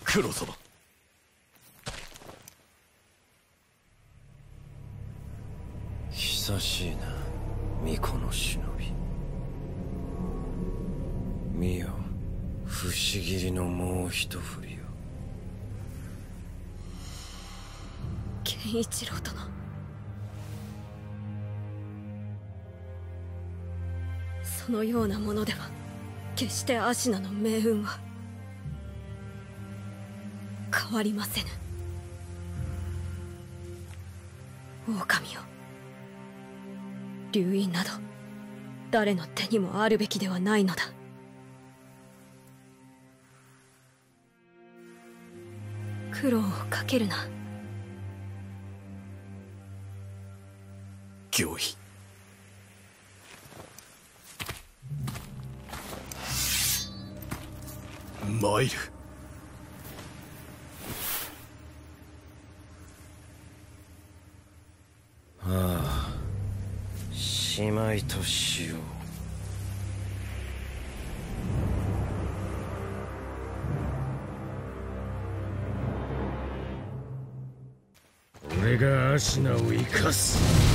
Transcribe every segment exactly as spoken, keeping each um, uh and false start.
九郎様。 久しいな、巫女の忍び。見よ、不思議のもう一振りよ。 健一郎殿、そのようなものでは決してアシナの命運は変わりませぬ。狼よ、流因など誰の手にもあるべきではないのだ。苦労をかけるな。 御意。参る。 ああ、しまいとしよう。 俺がアシナを生かす。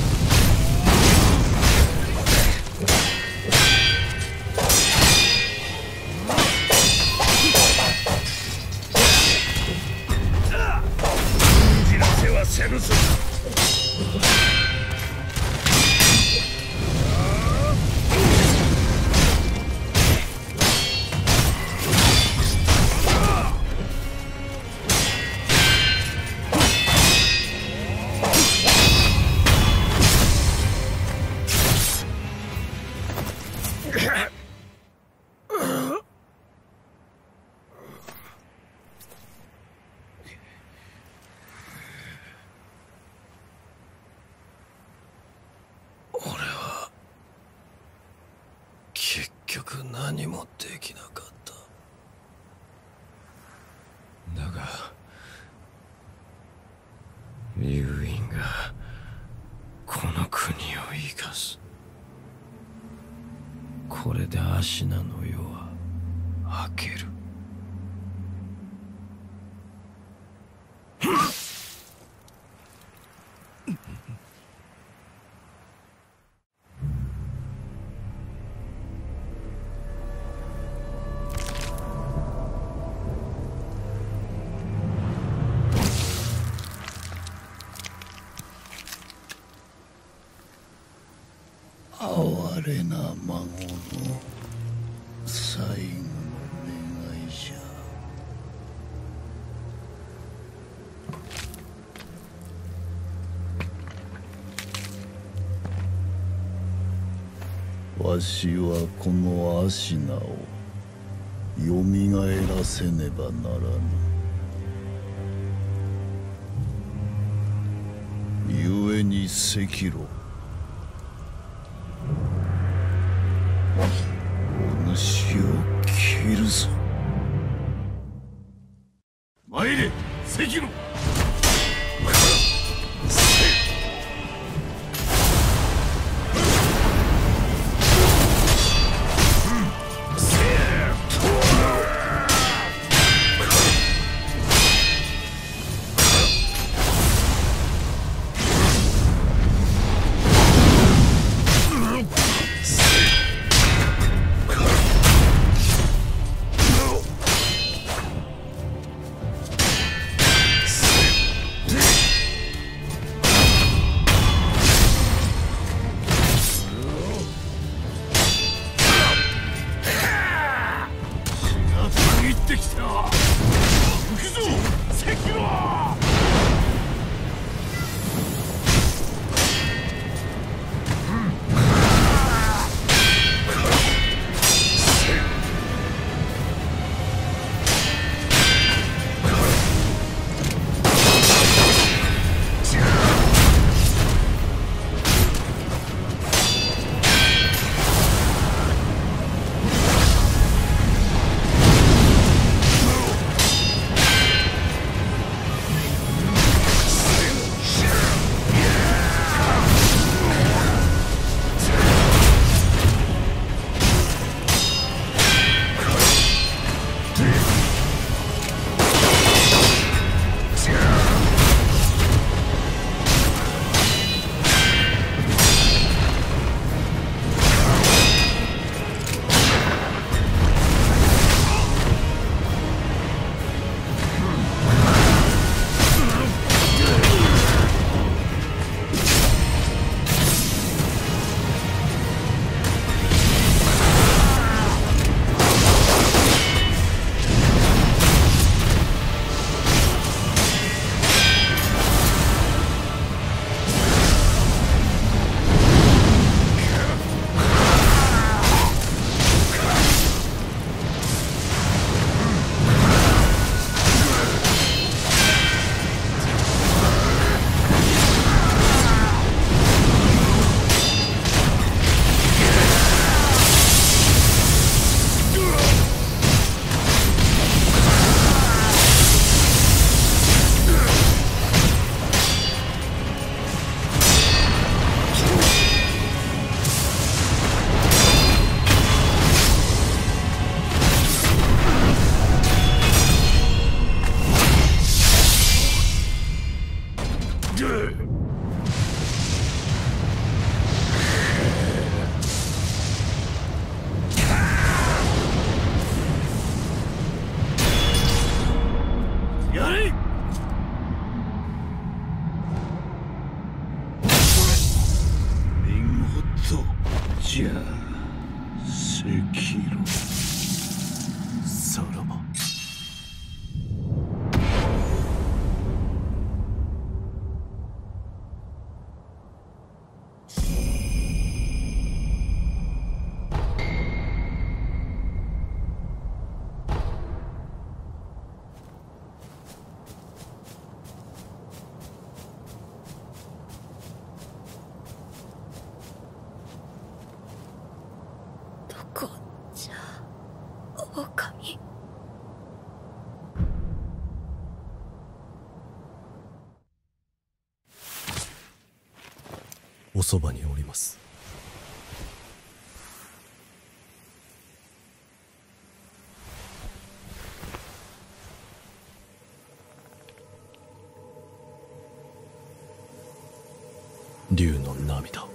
信じらせはせぬぞ。 何もできなかった。だが流因がこの国を生かす。これでアシナの世は明ける。 哀れな孫の最後の願いじゃ。わしはこのアシナをよみがえらせねばならぬ。故に赤炉、お主を切るぞ。 参れ、赤炉。 Sekiro。 さらば。 どこじゃ狼。 おそばにおります。竜の涙。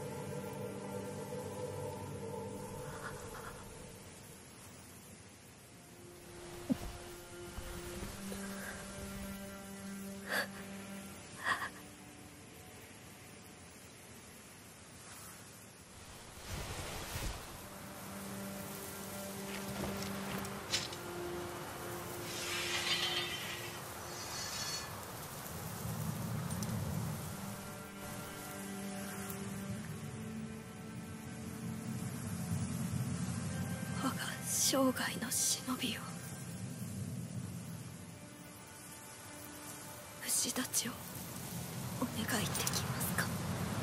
我が生涯の忍びを、虫たちをお願いできますか。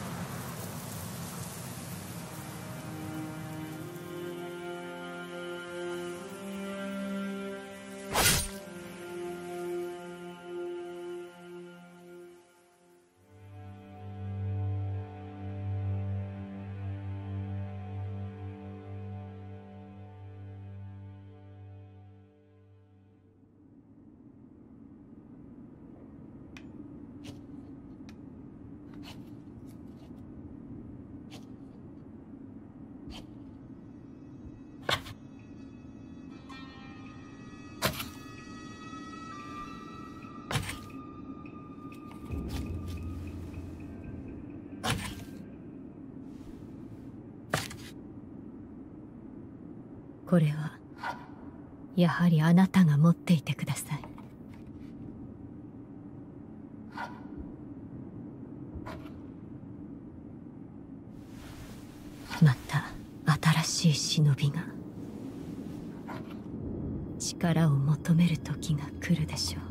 これはやはりあなたが持っていてください。また新しい忍びが力を求める時が来るでしょう。